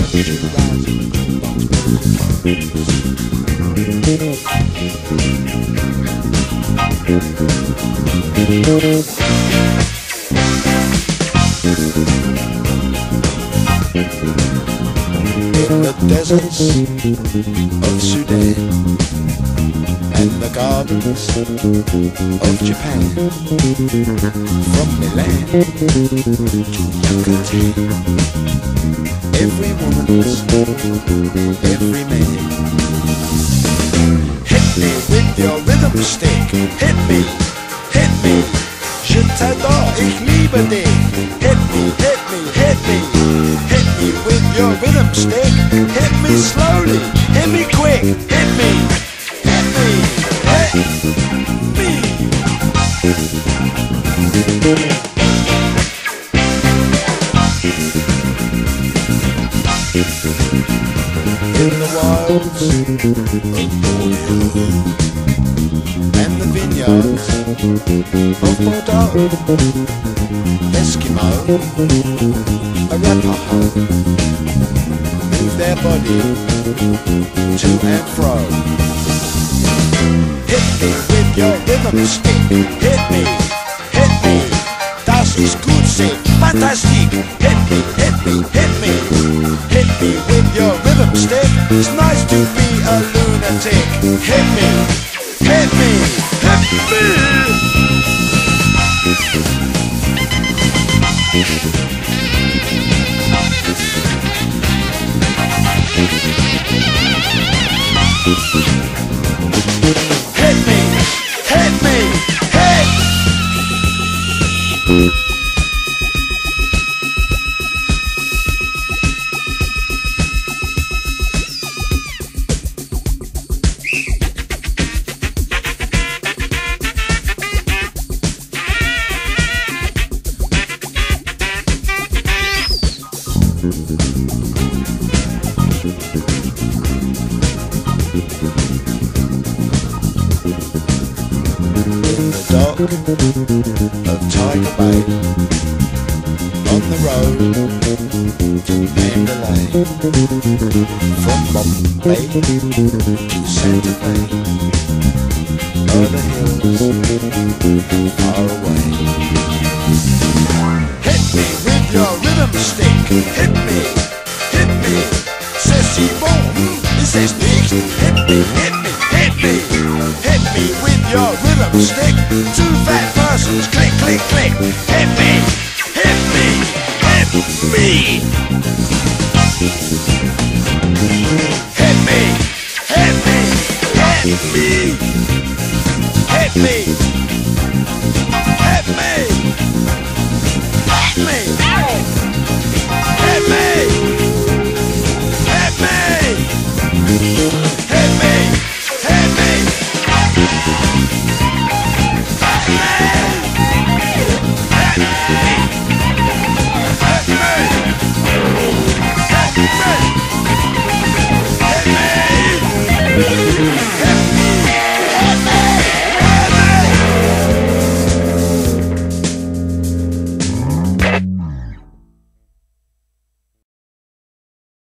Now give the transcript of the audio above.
In the deserts of Sudan and the gardens of Japan, from Milan to Yucatan, every woman's, every man. Hit me with your rhythm stick, hit me, hit me. Je t'adore, ich liebe dich. Hit me, hit me, hit me. Hit me with your rhythm stick. Hit me slowly, hit me quick. Hit me, hit me, hit me. In the wilds of Borneo and the vineyards of Bordeaux, Eskimo, Arapaho, move their body to and fro. Hit me with your rhythm stick. Hit me, hit me. Das ist gut, sick, fantastic. Hit me, hit me, hit me. Hit me with your rhythm stick. It's nice to be a lunatic. Hit me, hit me, hit me. Hit me, hit me, hit. In the dock of Tiger Bay, on the road to Mandalay, from Bombay to Santa Fe, o'er the hills far away. Hit me with your rhythm stick. Hit me, hit me. C'est si bon, c'est nicht. Hit me, hit me, hit me. Hit me with your rhythm stick. Two fat persons, click, click, click. Hit me, hit me, hit me. Hit me, hit me, hit me. Hit me, hit me, hit me. Hit me, hit me, hit me, hit me. Hit me.